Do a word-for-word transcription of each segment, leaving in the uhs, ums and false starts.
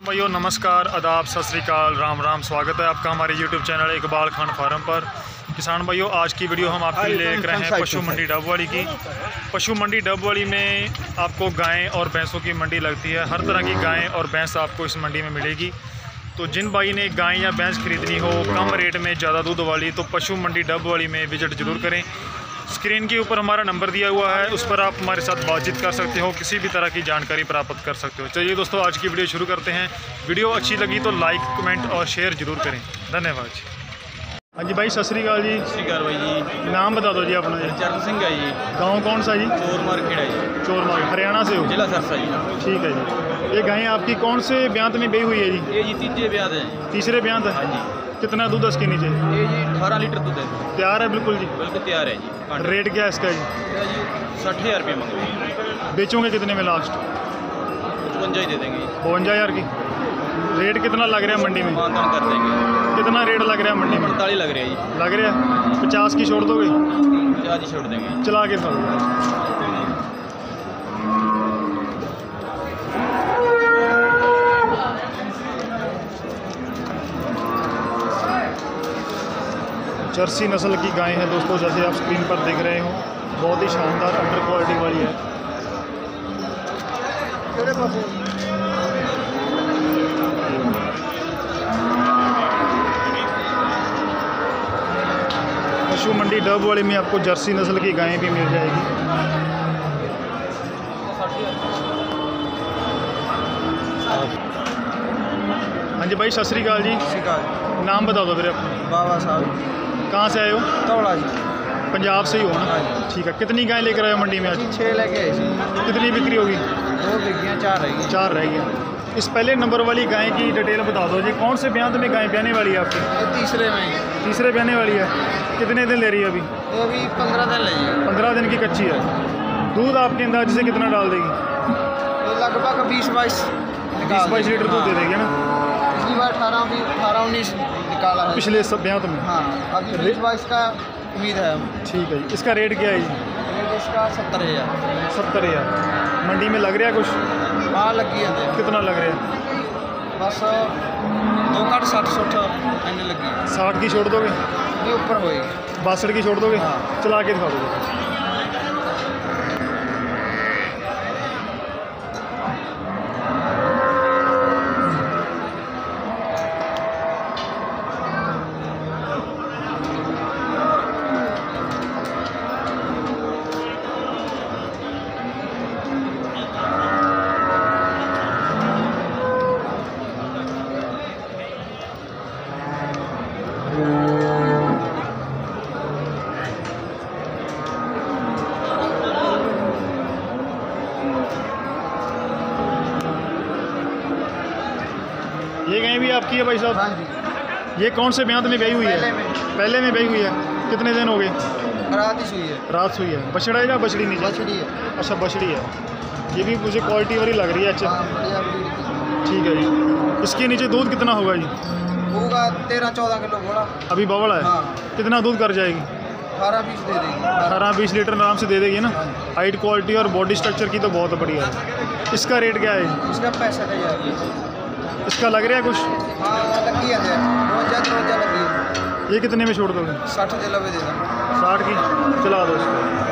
भाइयों नमस्कार, आदाब, सत श्री अकाल, राम राम। स्वागत है आपका हमारे YouTube channel Iqbal Khan farm पर। किसान भाइयों, आज की वीडियो हम आपके लिए लेकर आए हैं पशु मंडी डबवाड़ी की। पशु मंडी डबवाड़ी में आपको गायें और भैंसों की मंडी लगती है। हर तरह की गायें और भैंस आपको इस मंडी में मिलेगी। तो जिन भाई ने गाय या भैंस खरीदनी हो कम रेट में ज़्यादा दूध वाली, तो पशु मंडी डबवाड़ी में विजिट ज़रूर करें। स्क्रीन के ऊपर हमारा नंबर दिया हुआ है, उस पर आप हमारे साथ बातचीत कर सकते हो, किसी भी तरह की जानकारी प्राप्त कर सकते हो। चलिए दोस्तों, आज की वीडियो शुरू करते हैं। वीडियो अच्छी लगी तो लाइक, कमेंट और शेयर जरूर करें। धन्यवाद जी। हाँ जी भाई, सत श्री अकाल जी। सत श्री अकाल भाई जी। नाम बता दो जी अपना जी। चरण सिंह है जी। गाँव कौन सा जी? चोर मार्केट है जी। चोर मार्केट, हरियाणा से हो? जिला सरसा जी। ठीक है जी। ये गायें आपकी कौन से ब्यांत में बेई हुई है जी? ये जी तीसरे ब्याज है। तीसरे ब्यांत है? हाँ जी। कितना दूध है इसके नीचे? ये जी अठारह लीटर दूध है। तैयार है बिल्कुल जी? बिल्कुल तैयार है जी। रेट क्या है इसका जी? ये जी साठ हज़ार रुपये मांग रहे हैं। बेचोगे कितने में लास्ट? पचवंजा ही दे देंगे। बवंजा हज़ार की। रेट कितना लग रहा है मंडी में? मानदान कर देंगे। कितना रेट लग रहा है मंडी में? अड़तालीस लग रहा है जी। लग रहा है? पचास की छोड़ दोगे? पचास ही छोड़ देंगे। चला के खाओ। जर्सी नस्ल की गाय है दोस्तों, जैसे आप स्क्रीन पर देख रहे हो। बहुत ही शानदार अंडर क्वालिटी वाली है। पशु मंडी डबवाड़ी में आपको जर्सी नस्ल की गायें भी मिल जाएगी। हाँ जी भाई, सत श्री अकाल जी। शिकाल नाम बता दो मेरे अपना। बाबा साहब। कहाँ से आए हो? तौड़ा जी। पंजाब से ही हो ना? हाँ जी। ठीक है। कितनी गाय लेकर आए हो मंडी में आज? छः लेके आए जी। कितनी बिक्री होगी? दो बिकियाँ, चार रहेगी। चार रहेगी। इस पहले नंबर वाली गाय की डिटेल बता दो जी। कौन से ब्यांत में गाय ब्याने वाली है आपकी? तीसरे में। तीसरे ब्याने वाली है। कितने दिन ले रही है अभी? वो भी पंद्रह दिन लगेगी। पंद्रह दिन की कच्ची है। दूध आपके अंदाजे से कितना डाल देगी? लगभग बीस बाईस बीस बाईस लीटर दूध दे देगी ना? पिछली बार अठारह भी अठारह उन्नीस निकाला है पिछले सब ब्यांत में? हाँ, अभी बीस बाईस का उम्मीद है। ठीक है जी। इसका रेट क्या है जी? रेट इसका सत्तर हज़ार। सत्तर हज़ार मंडी में लग रहा है कुछ? हाँ, लगी है। कितना लग रहा है? बस दो काट साठ सठ आने लगी है। साठ की छोड़ दोगे? ये ऊपर होएगी। बासठ की छोड़ दोगे? हाँ। चला के दिखा दोगे। ये गाय भी आपकी है भाई साहब? हाँ जी। ये कौन से ब्यांत में ब्याई हुई है? पहले में। पहले में ब्याई हुई है। कितने दिन हो गए? रात ही सुई है। रात हुई है। बछड़ा है या बछड़ी नीचे? बछड़ी है। अच्छा, बछड़ी है। ये भी मुझे क्वालिटी वाली लग रही है। अच्छा, हाँ, बढ़िया ब्रीड की। ठीक है जी। इसके नीचे दूध कितना होगा जी? होगा तेरह चौदह किलो घोड़ा। अभी बवड़ा है? हाँ। कितना दूध कर जाएगी? अठारह बीस दे देगी। अठारह बीस लीटर आराम से दे देगी ना? हाँ। हाइट, क्वालिटी और बॉडी स्ट्रक्चर की तो बहुत बढ़िया है। इसका रेट क्या है? इसका पैंसठ हज़ार। इसका लग रहा है कुछ? हाँ, लगी है। रोजा रोजा लगी है। ये कितने में छोड़ दोगे? साठ जिला में दे दें। साठ की चला दो इसको।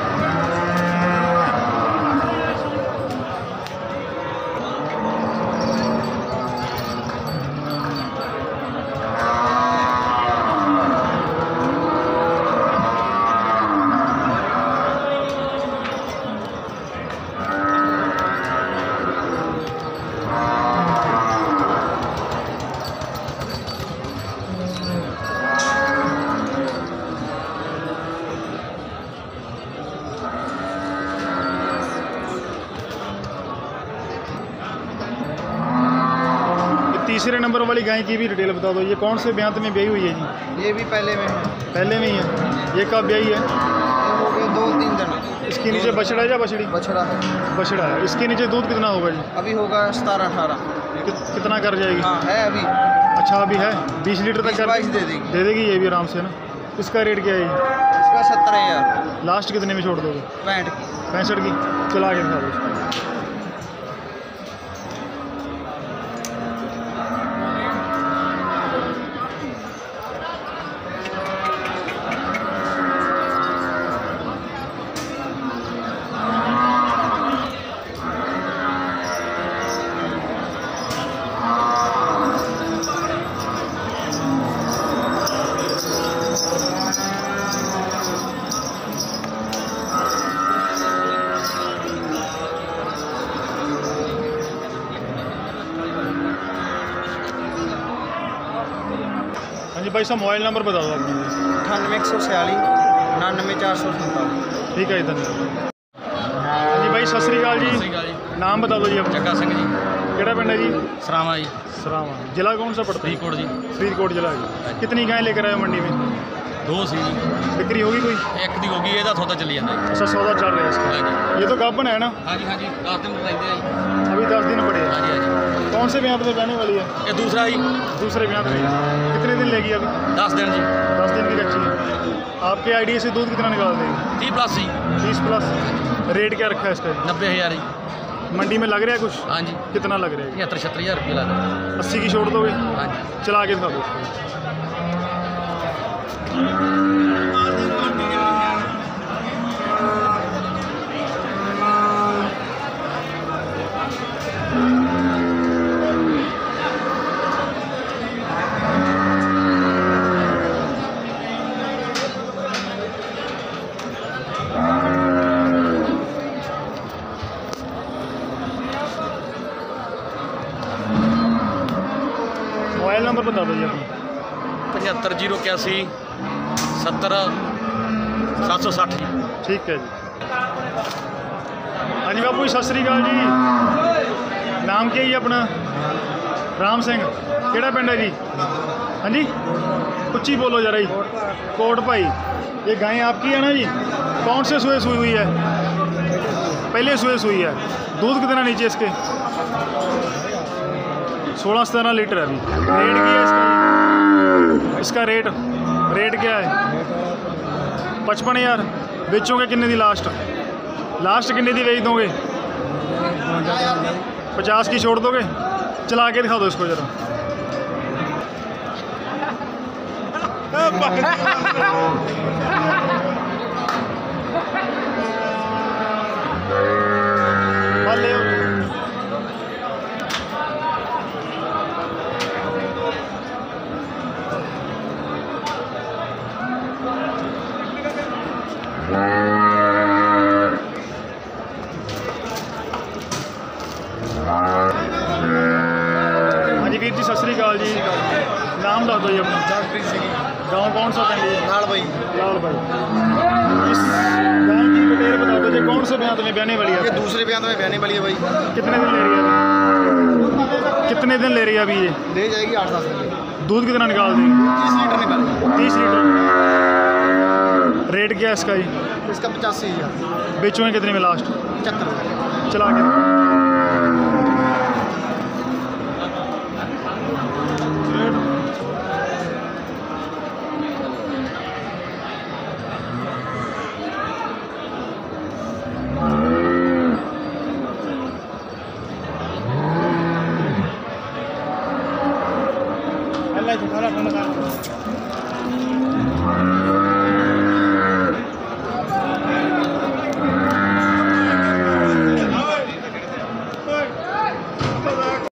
तीसरे नंबर वाली गाय की भी डिटेल बता दो। ये कौन से ब्यांत में ब्याई हुई है जी? ये भी पहले में है। पहले में ही है। ये कब ब्याई है? ये हो गए दो तीन दिन। इसके नीचे बछड़ा है या बछड़ी? बछड़ा है। बछड़ा है। इसके नीचे दूध कितना होगा जी? अभी होगा सतारह अठारह। कि, कितना कर जाएगी? हाँ, है अभी। अच्छा, अभी है। बीस लीटर तक कर बाईस दे देगी। दे देगी ये भी आराम से ना? इसका रेट क्या है जी? इसका सत्तर हज़ार। लास्ट कितने में छोड़ दोगे? पैंठ की। पैंसठ की चला के दिखा दो। जी भाई साहब मोबाइल नंबर बता दो अपना। अठानवे एक सौ छियाली उनानवे चार सौ सैंतालीस। ठीक है जी, धन्यवाद। हाँ जी भाई सत श्री अकाल जी, नाम बता दो जी अपना। जग्गा सिंह जी, केड़ा पिंड है जी? सरावा जी, सरावा। जिला कौन सा पड़ता है? फरीदकोट जी। फरीदकोट जिला है। कितनी गाय लेकर आए हो मंडी में? दो सी जी, बिक्री होगी कोई? एक दी होगी, ਇਹਦਾ सौदा चली जाता है। अच्छा सौदा चल रहा है इसका। हाँ जी ये तो गाभन है ना? हाँ जी हाँ जी, दस दिन रहते हैं जी। अभी दस दिन पड़े हैं। हाँ जी हाँ जी, कौन से ब्याह पे बहने वाली है? ये दूसरा जी, दूसरे ब्याह पे। कितने दिन लेगी अभी? दस दिन जी। दस दिन की कच्ची है। आपके आइडिया से दूध कितना निकाल देगी? तीस प्लस जी। तीस प्लस। रेट क्या रखा है इसका? नब्बे हज़ार जी। मंडी में लग रहा है कुछ? हाँ जी, कितना लग रहा है? पचहत्तर छहत्तर हज़ार रुपये लगा। अस्सी की छोड़ दोगे? हाँ जी। चला के दिखा दो। मोबाइल नंबर बता दो जी अपना। पचहत्तर जीरो इक्यासी सत्तर सात सौ साठ। ठीक है जी। हाँ जी बापू जी सत श्री अकाल जी, नाम क्या है जी अपना? राम सिंह। केड़ा पिंड है जी? हाँ जी, उच्ची बोलो जरा जी। कोट भाई। ये गाय आपकी है ना जी? कौन से सुए सुई हुई है? पहले सुए सुई है। दूध कितना नीचे इसके? सोलह सत्रह लीटर है अभी। रेट क्या है इसका? इसका रेट रेट क्या है? पचपन हज़ार। बेचोगे कितने दी लास्ट? लास्ट कितने दी बेच दोगे? पचास की छोड़ दोगे? चला के दिखा दो इसको जरा। ले आओ। हाँ जी वीर जी सत श्री अकाल जी, नाम दस दो जी अपना। जगप्रीत सिंह गाँव कौन सा पिंड है? लाल भाई। लाल भाई। इस गाय की डिटेल बता दो जी, कौन से ब्याह में बहने वाली है? ये दूसरे ब्याह में बहने वाली है भाई। कितने दिन ले रही है अभी? कितने दिन ले रही है अभी ये? ले जाएगी आठ दस दिन। दूध कितना निकाल देगी? तीस लीटर निकाल। तीस लीटर। रेट क्या है इसका जी? इसका पचासी हज़ार। बेचोगे कितने में लास्ट? पचहत्तर। चला के अल्लाह